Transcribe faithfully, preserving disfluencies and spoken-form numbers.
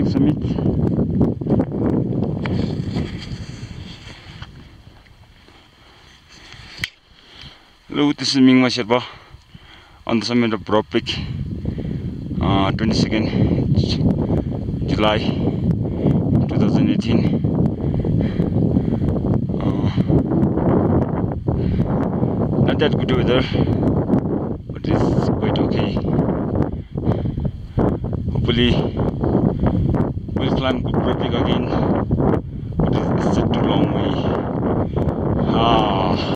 Peak Summit. Hello, this is Mingma Sherpa on the summit of Broad Peak, uh, twenty-second July twenty eighteen. Uh, not that good weather, but it's quite okay. Hopefully, we'll climb Broad Peak again, but it's, it's a too long way. Ah.